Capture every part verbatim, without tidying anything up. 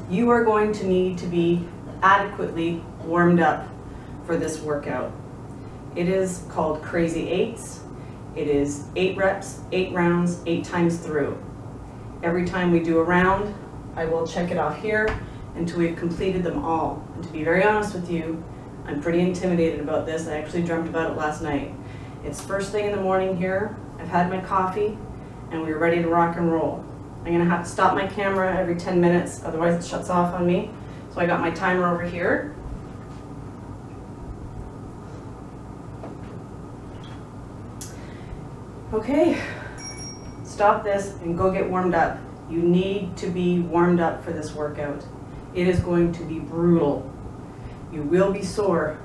you are going to need to be adequately warmed up for this workout. It is called Crazy Eights. It is eight reps, eight rounds, eight times through. Every time we do a round, I will check it off here until we've completed them all. And to be very honest with you, I'm pretty intimidated about this. I actually dreamt about it last night. It's first thing in the morning here. I've had my coffee and we're ready to rock and roll. I'm gonna have to stop my camera every ten minutes, otherwise it shuts off on me. So I got my timer over here. Okay, stop this and go get warmed up. You need to be warmed up for this workout. It is going to be brutal. You will be sore.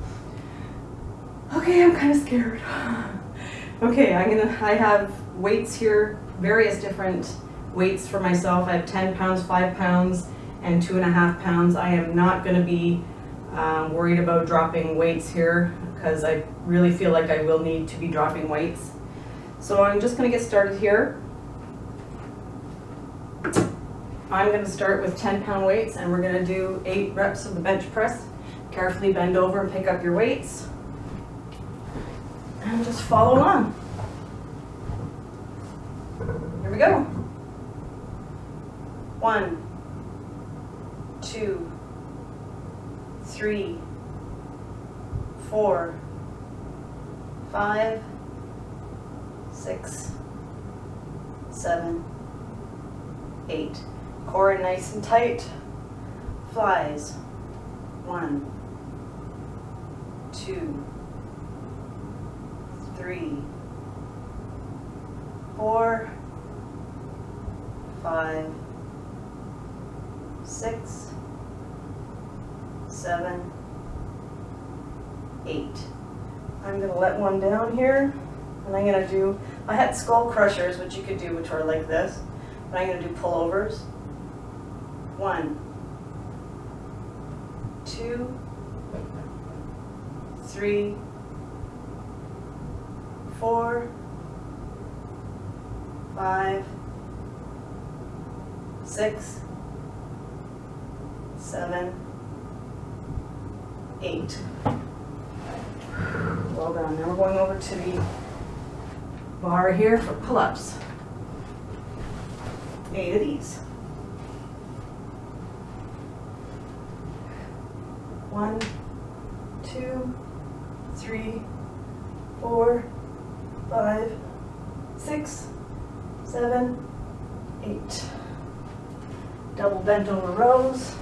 Okay, I'm kind of scared. Okay, I'm gonna, I have weights here, various different weights for myself. I have ten pounds, five pounds, and two and a half pounds. I am not gonna be um, worried about dropping weights here because I really feel like I will need to be dropping weights. So I'm just gonna get started here. I'm gonna start with ten pound weights and we're gonna do eight reps of the bench press. Carefully bend over and pick up your weights. And just follow along. Here we go. One, two, three, four, five, six, seven, eight. Core nice and tight. Flies. One, two, three, four, five, six, seven, eight. I'm going to let one down here, and I'm going to do, I had skull crushers, which you could do, which are like this, but I'm going to do pullovers. One, two, three, four, five, six, seven, eight. Well done. Now we're going over to the bar here for pull-ups. Eight of these. One, two, three, four, five, six, seven, eight. Double bent over rows.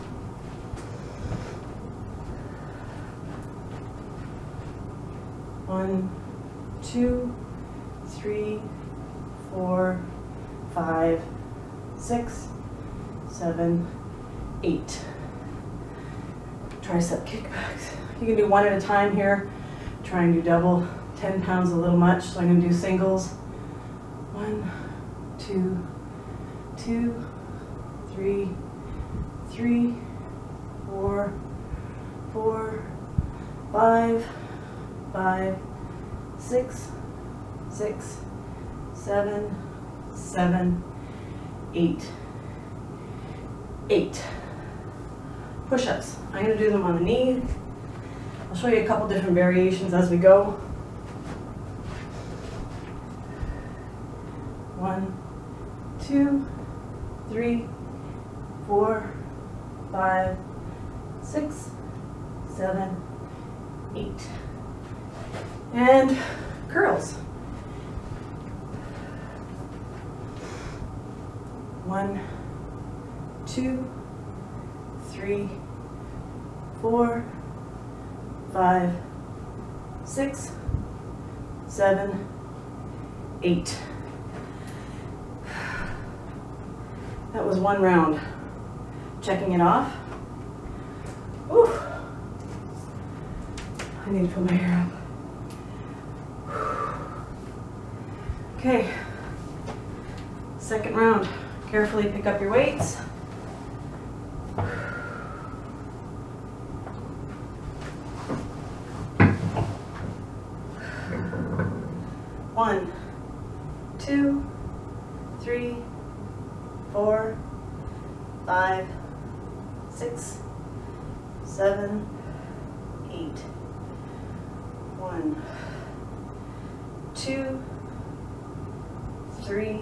One, two, three, four, five, six, seven, eight. Tricep kickbacks. You can do one at a time here. Try and do double. ten pounds a little much, so I'm going to do singles. One, two, two, three, three, four, four, five, five, six, six, seven, seven, eight, eight. Push-ups. I'm going to do them on the knee. I'll show you a couple different variations as we go. One, two, three, four, five, six, seven, eight. And curls. One, two, three, four, five, six, seven, eight. That was one round. Checking it off. Whew. I need to put my hair up. Okay. Second round. Carefully pick up your weights. One, two, three, four, five, six, seven, eight. One, two, three,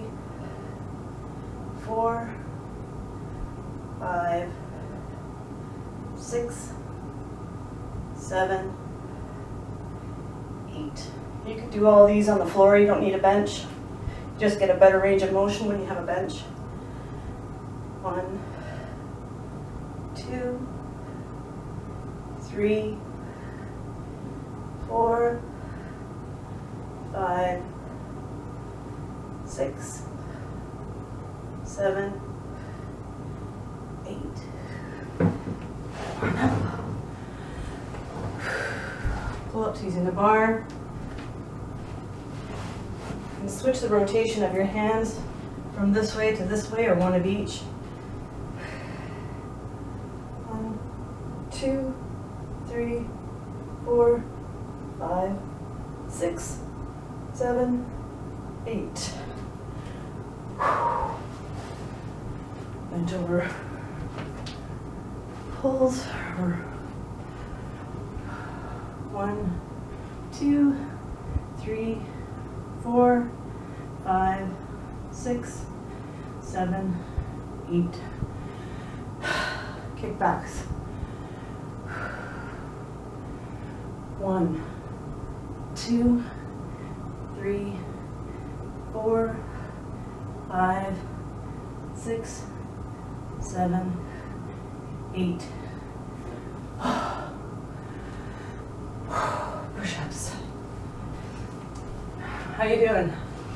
four, five, six, seven, eight. You can do all these on the floor, you don't need a bench. You just get a better range of motion when you have a bench. One, two, three, four, five, six, seven, eight. Pull-ups using the bar. And switch the rotation of your hands from this way to this way, or one of each. One, two, three, four, five, six, seven, eight. Bend over, pulls, or one, two, three, four, five, six, seven, eight. Kickbacks. One, two, three, four, five, six, seven, eight. Push-ups. How you doing?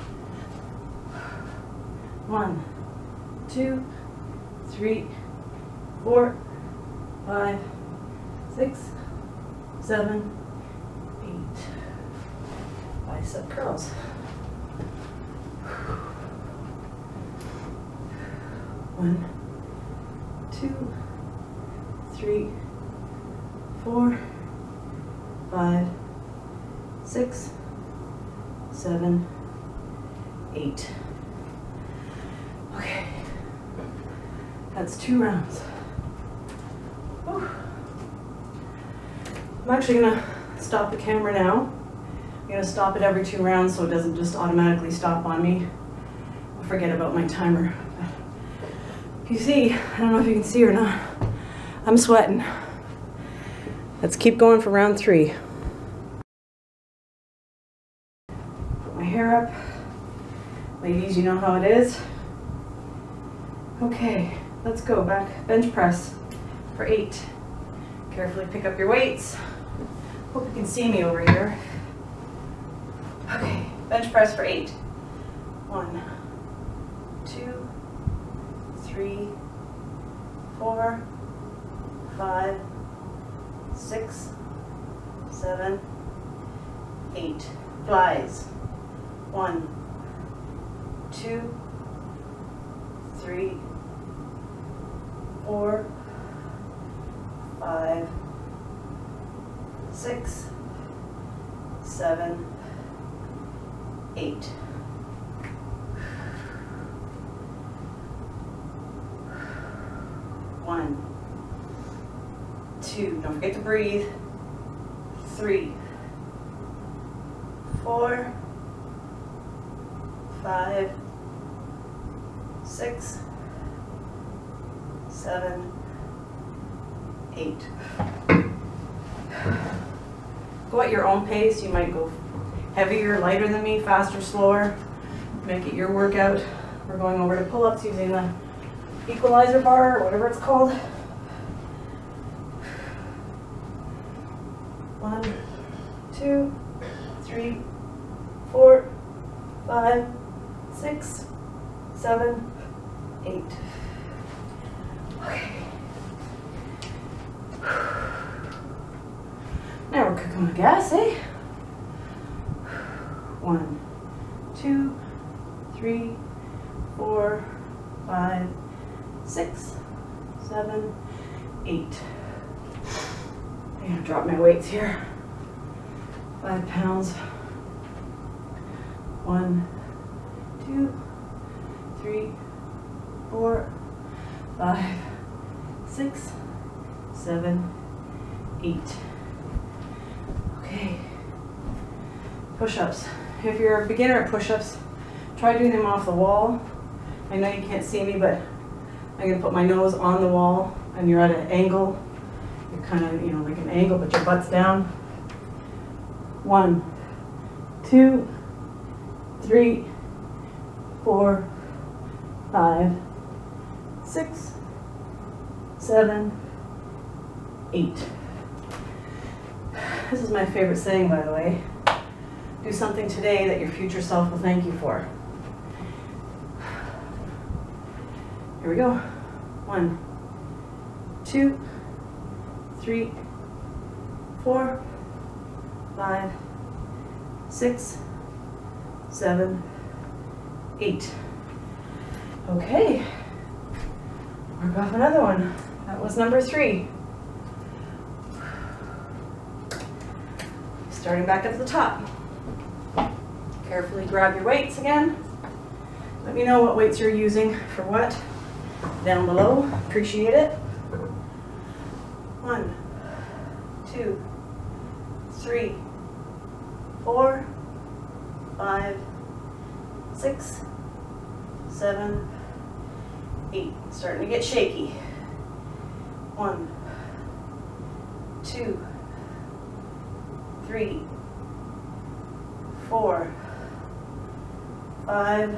One, two, three, four, five, six, seven, eight. Bicep curls. One, two, three, four, five, six, seven, eight. Okay, that's two rounds. Whew. I'm actually gonna stop the camera now. I'm gonna stop it every two rounds so it doesn't just automatically stop on me. I'll forget about my timer. If you see, I don't know if you can see or not, I'm sweating. Let's keep going for round three. Put my hair up. Ladies, you know how it is. Okay, let's go back. Bench press for eight. Carefully pick up your weights. Hope you can see me over here. Okay, bench press for eight. One, two, three, four, five, six, seven, eight. Flies. One, two, three, four, five, six, seven, eight. One, two, don't forget to breathe. Three, four, five, six, seven, eight. Go at your own pace. You might go heavier, lighter than me, faster, slower. Make it your workout. We're going over to pull-ups using the equalizer bar, or whatever it's called. One, two, three, four, five, six, seven, eight. Okay. Now we're cooking with gas, eh? One, two, three, four, five, six, seven, eight. I'm gonna drop my weights here. Five pounds. One, two, three, four, five, six, seven, eight. Okay. Push-ups. If you're a beginner at push-ups, try doing them off the wall. I know you can't see me, but I'm going to put my nose on the wall and you're at an angle. You're kind of, you know, like an angle, but your butt's down. One, two, three, four, five, six, seven, eight. This is my favorite saying, by the way. Do something today that your future self will thank you for. Here we go. One, two, three, four, five, six, seven, eight. Okay. Work off another one. That was number three. Starting back at the top. Carefully grab your weights again. Let me know what weights you're using for what down below. Appreciate it. One, two, three, four, five, six, seven, eight. Starting to get shaky. One, two, three, four, five,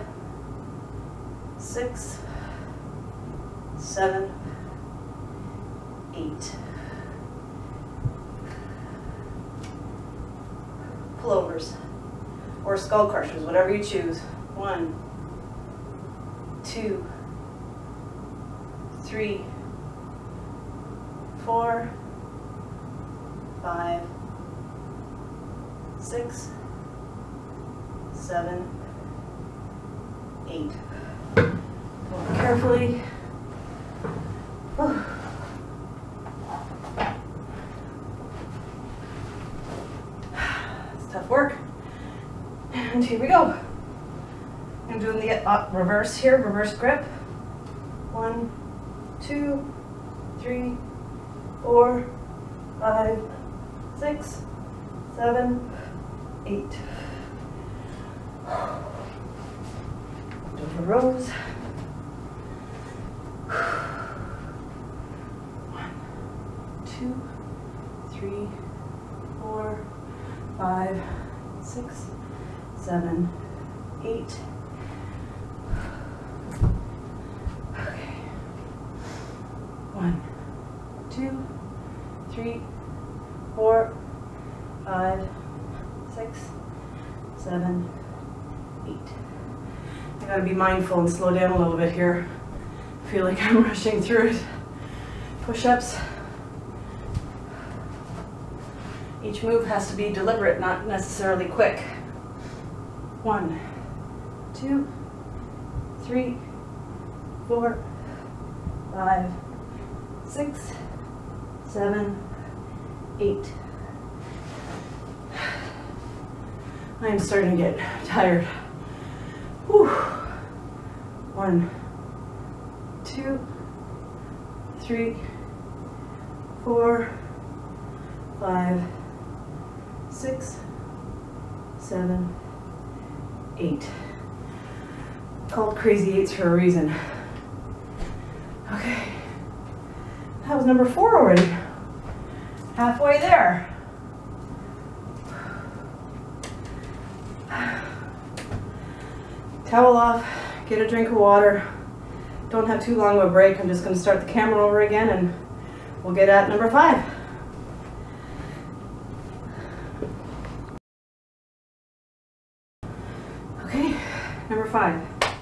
six, seven, eight. Pullovers or skull crushers, whatever you choose. One, two, three, four, five, six, seven, eight. Go carefully. Whew. It's tough work. And here we go. I'm doing the uh, reverse here, reverse grip. One, two, three, four, five, six, seven, eight. Over rows. One, two, three, four, five, six, seven, eight. Okay. One, two, three, four, five, six, seven, eight. I gotta be mindful and slow down a little bit here. I feel like I'm rushing through it. Push-ups. Each move has to be deliberate, not necessarily quick. One, two, three, four, five, six, seven, eight. I am starting to get tired. Whew. One, two, three, four, five, six, seven, eight. Called crazy eights for a reason. Okay, that was number four already. Halfway there. Towel off, get a drink of water. Don't have too long of a break. I'm just going to start the camera over again and we'll get at number five. Okay, number five.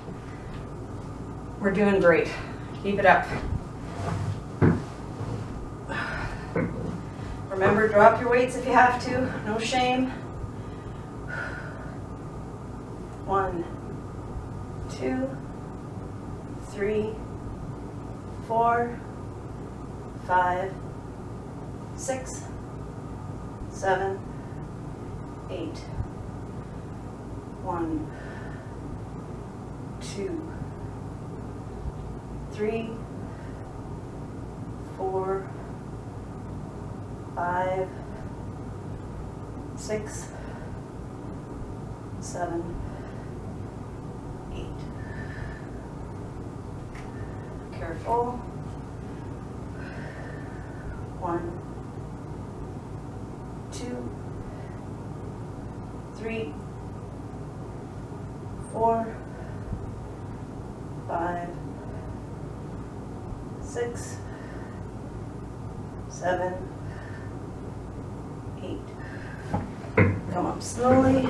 We're doing great. Keep it up. Remember, drop your weights if you have to. No shame. One, two, three, four, five, six, seven, eight. One, two, three, four, five, six, seven, eight. Careful. One, two, three, four, five, six, seven, eight. Come up slowly.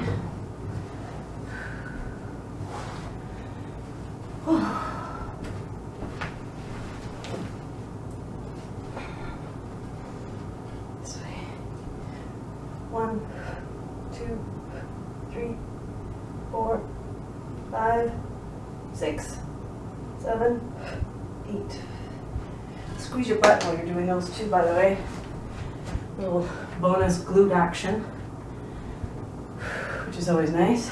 This way. One, two, three, four, five, six, seven, eight. Squeeze your butt while you're doing those too, by the way. Little bonus glute action, which is always nice.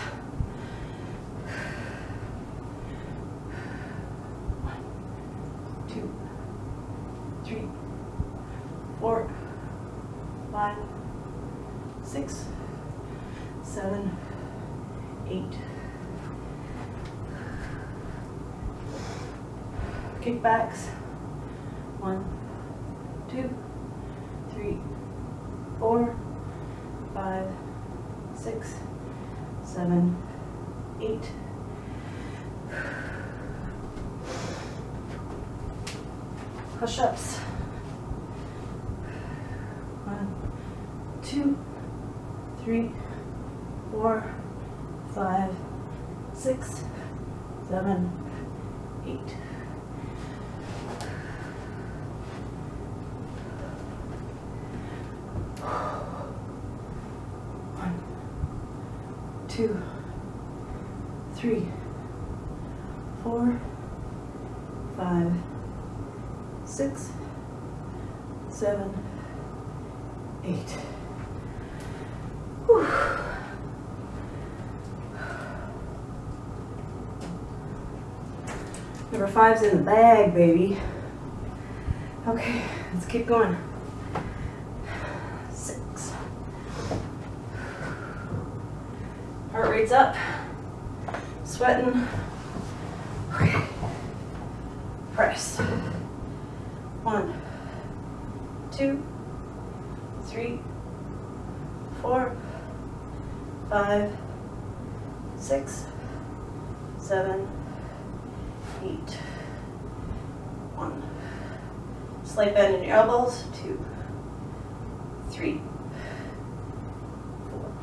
One, two, three, four, five, six, seven, eight. Kickbacks. One, two, three, four, five, six, seven, eight. Push-ups. One, two, three, four, five, six, seven, eight. One, two, three, four, five, six, seven, eight. Whew. Number five's in the bag, baby. Okay, let's keep going. Six. Heart rate's up. Sweating. Okay. Press. One, two, three, four, five, six, seven, eight. One. Slight bend in your elbows. Two, three, four,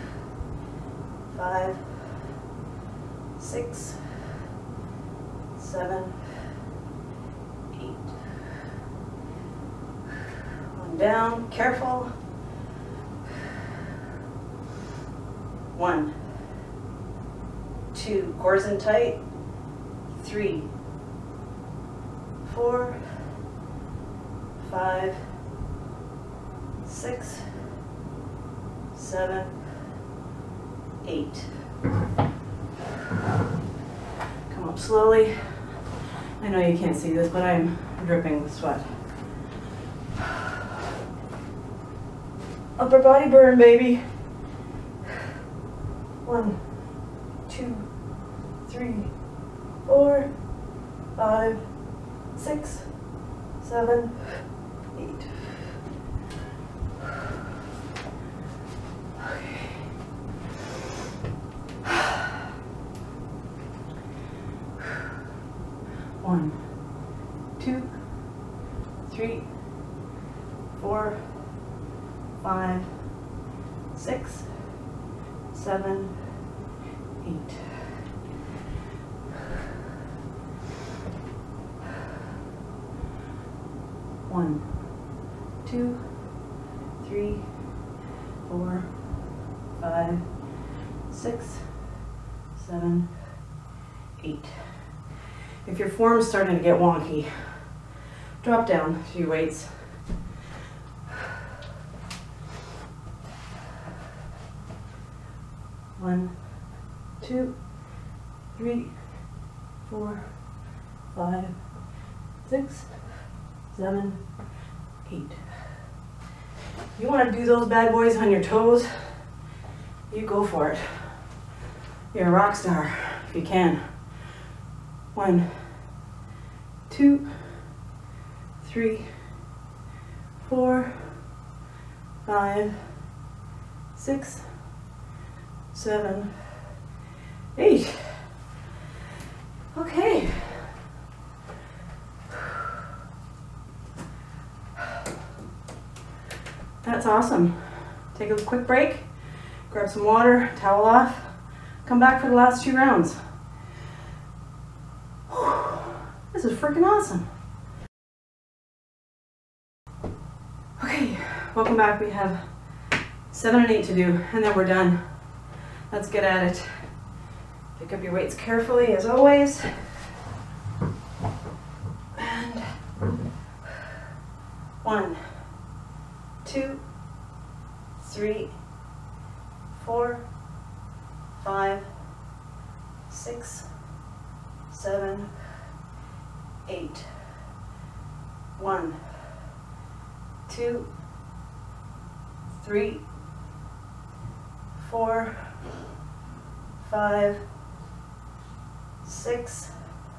five, six, seven, eight. One down, careful. One, two, cores in tight. Three, four, five, six, seven, eight. Come up slowly. I know you can't see this, but I'm dripping with sweat. Upper body burn, baby. One, two, three, four, five, six, seven, eight. One, two, three, four, five, six, seven, eight. One, two, three, four, five, six, seven, eight. If your form's starting to get wonky, drop down to your weights. One, two, three, four, five, six, seven, eight. You want to do those bad boys on your toes? You go for it. You're a rock star if you can. One, two, three, four, five, six, seven, eight. Okay. That's awesome. Take a quick break, grab some water, towel off, come back for the last two rounds. Whew. This is freaking awesome. Okay, welcome back. We have seven and eight to do, and then we're done. Let's get at it. Pick up your weights carefully, as always. And one, two, three, four, five, six, seven, eight. One, two, three, four, five, six,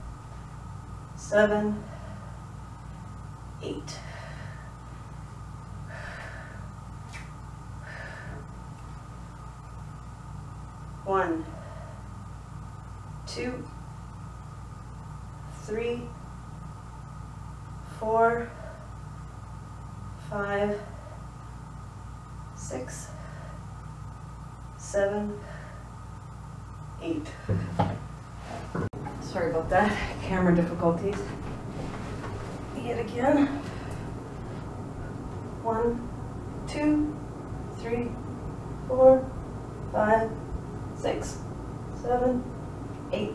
seven, eight. One, two, three, four, five, six, seven, eight. Sorry about that, camera difficulties. Yet again. One, two, three, four, five, six, seven, eight.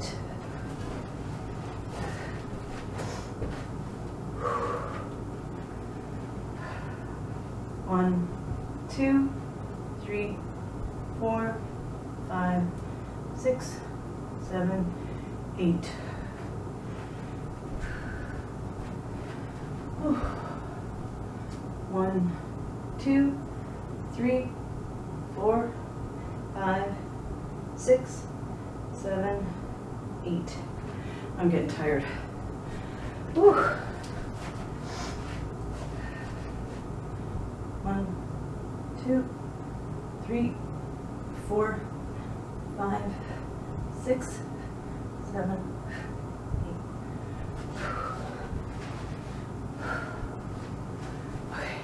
One, two, three, four, five, six, seven, eight. One, two, three, four, five, six, seven, eight. I'm getting tired. Whew. One, two, three, four, five, six, seven, eight. Okay.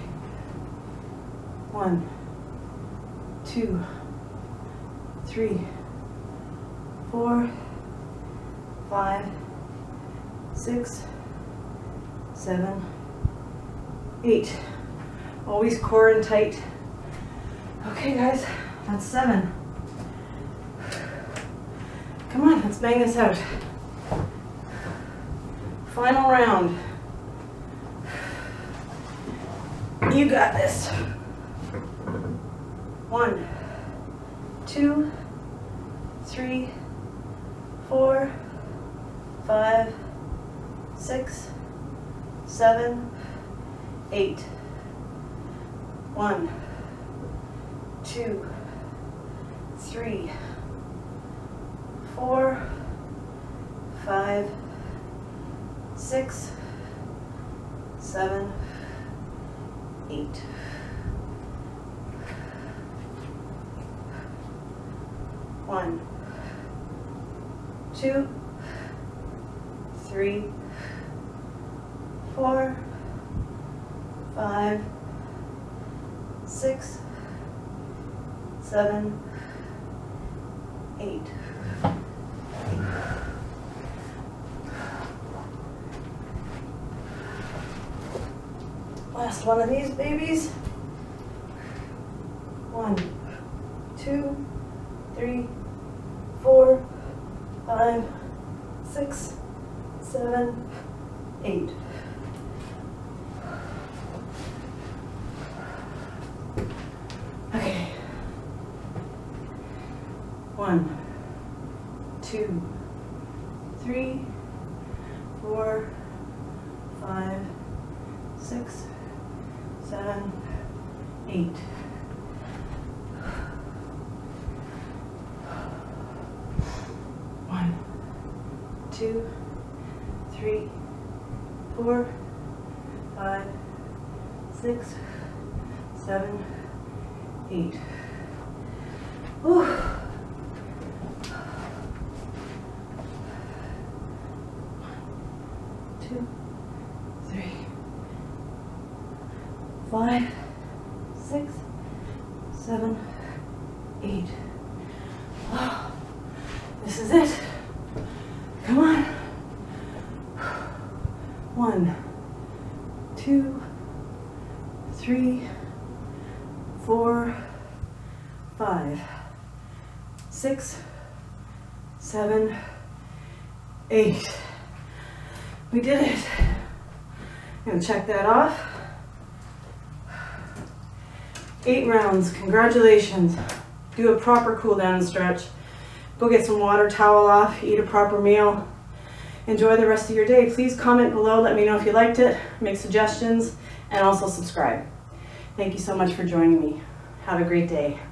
One, two, three, four, five, six, seven, eight. Always core and tight. Okay guys, that's seven. Come on, let's bang this out. Final round. You got this. One, two, three, four, five, six, seven, eight. One, two, three, four, five, six, seven, eight. One, two, three, four, five, six, seven, eight. Last one of these babies. One, two, three, four, five, six, seven, eight. Okay. One, two, three, four, five, six, seven, eight. One, two, three, four, five, six, seven, eight. Whew. Two, three, five, six, seven, eight. Oh, this is it. Come on. One, two, three, four, five, six, seven, eight. We did it. I'm gonna check that off. Eight rounds, congratulations. Do a proper cool down and stretch. Go get some water, towel off, eat a proper meal. Enjoy the rest of your day. Please comment below, let me know if you liked it, make suggestions, and also subscribe. Thank you so much for joining me. Have a great day.